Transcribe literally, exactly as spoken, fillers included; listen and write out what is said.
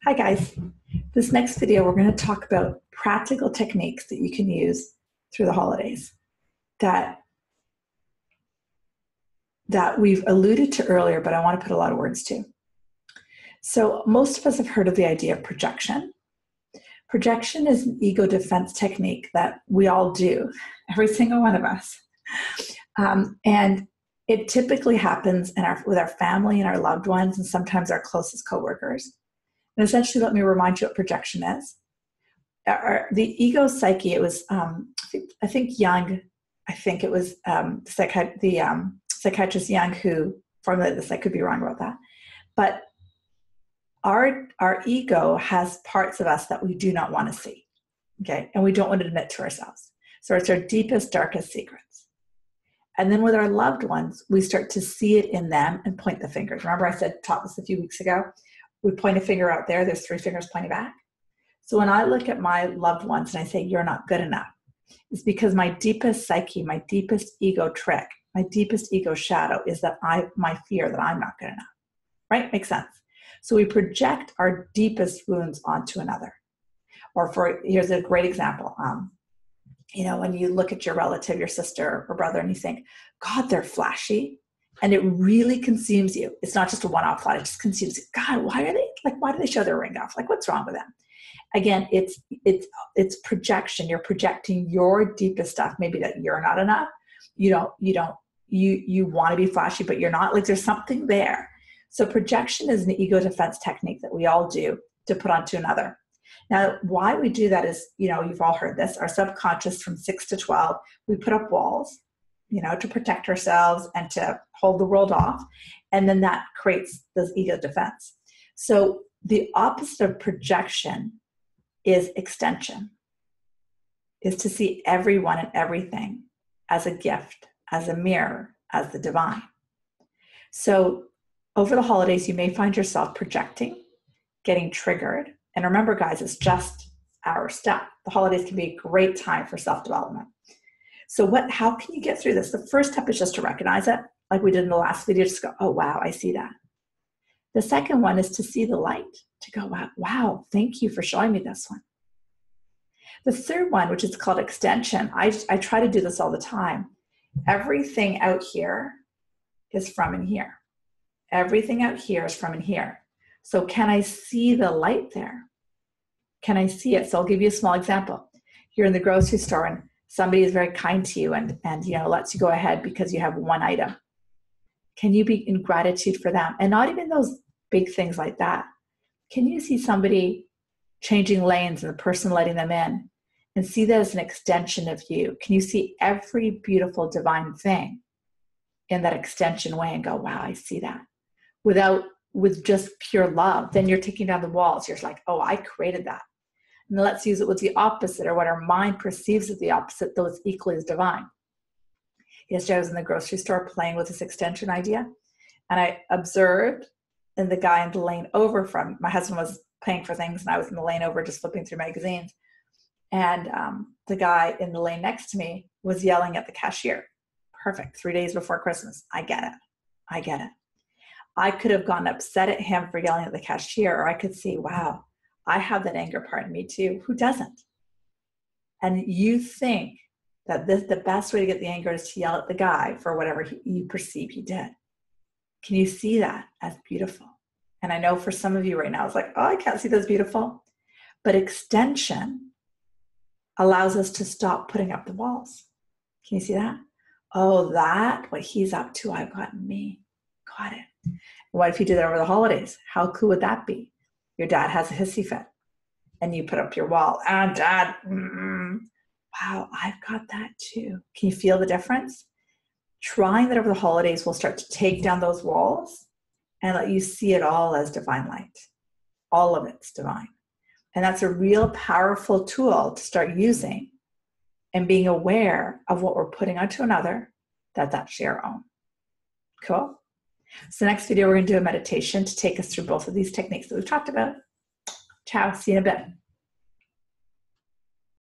Hi guys. This next video we're going to talk about practical techniques that you can use through the holidays that that we've alluded to earlier, but I want to put a lot of words to. So most of us have heard of the idea of projection. Projection is an ego defense technique that we all do, every single one of us. Um, and it typically happens in our, with our family and our loved ones and sometimes our closest coworkers. And essentially, let me remind you what projection is. Our, the ego psyche, it was, um, I think Jung, I think it was um, the, psychi- the um, psychiatrist Jung who formulated this. I could be wrong about that. But our, our ego has parts of us that we do not want to see, okay? And we don't want to admit to ourselves. So it's our deepest, darkest secrets. And then with our loved ones, we start to see it in them and point the fingers. Remember I said, taught this a few weeks ago? We point a finger out there, there's three fingers pointing back. So when I look at my loved ones and I say, you're not good enough, it's because my deepest psyche, my deepest ego trick, my deepest ego shadow is that I, my fear that I'm not good enough, right? Makes sense. So we project our deepest wounds onto another. Or for, here's a great example. Um, you know, when you look at your relative, your sister or brother, and you think, God, they're flashy. And it really consumes you. It's not just a one-off thought. It just consumes you. God, why are they, like, why do they show their ring off? Like, what's wrong with them? Again, it's, it's, it's projection. You're projecting your deepest stuff. Maybe that you're not enough. You don't, you don't, you, you want to be flashy, but you're not. Like, there's something there. So projection is an ego defense technique that we all do to put onto another. Now, why we do that is, you know, you've all heard this. Our subconscious from six to twelve, we put up walls, you know, to protect ourselves and to hold the world off. And then that creates this ego defense. So the opposite of projection is extension, is to see everyone and everything as a gift, as a mirror, as the divine. So over the holidays, you may find yourself projecting, getting triggered. And remember, guys, it's just our stuff. The holidays can be a great time for self-development. So what? How can you get through this? The first step is just to recognize it, like we did in the last video, just go, oh, wow, I see that. The second one is to see the light, to go, wow, wow, thank you for showing me this one. The third one, which is called extension, I, I try to do this all the time. Everything out here is from in here. Everything out here is from in here. So can I see the light there? Can I see it? So I'll give you a small example. You're in the grocery store and somebody is very kind to you and, and you know, lets you go ahead because you have one item. Can you be in gratitude for them? And not even those big things like that. Can you see somebody changing lanes and the person letting them in and see that as an extension of you? Can you see every beautiful divine thing in that extension way and go, wow, I see that? Without, with just pure love, then you're taking down the walls. You're like, oh, I created that. And let's use it with the opposite, or what our mind perceives as the opposite, though it's equally as divine. Yesterday I was in the grocery store playing with this extension idea, and I observed, and the guy in the lane over from, my husband was paying for things, and I was in the lane over just flipping through magazines. And um, the guy in the lane next to me was yelling at the cashier. Perfect, three days before Christmas. I get it, I get it. I could have gone upset at him for yelling at the cashier, or I could see, wow, I have that anger part in me too. Who doesn't? And you think that this, the best way to get the anger is to yell at the guy for whatever he, you perceive he did. Can you see that as beautiful? And I know for some of you right now, it's like, oh, I can't see that's beautiful. But extension allows us to stop putting up the walls. Can you see that? Oh, that, what he's up to, I've got me. Got it. What if you did that over the holidays? How cool would that be? Your dad has a hissy fit and you put up your wall. Ah, dad, mm, wow, I've got that too. Can you feel the difference? Trying that over the holidays will start to take down those walls and let you see it all as divine light. All of it's divine. And that's a real powerful tool to start using and being aware of what we're putting onto another, that's actually our own. Cool? So next video, we're going to do a meditation to take us through both of these techniques that we've talked about. Ciao, see you in a bit.